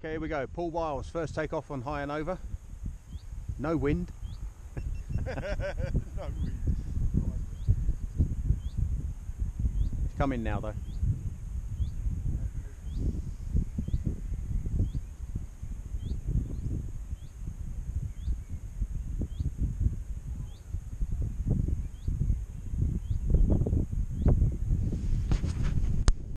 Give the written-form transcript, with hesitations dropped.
Okay, here we go. Paul Wiles, first take off on High and Over. No wind. No wind. It's coming now though.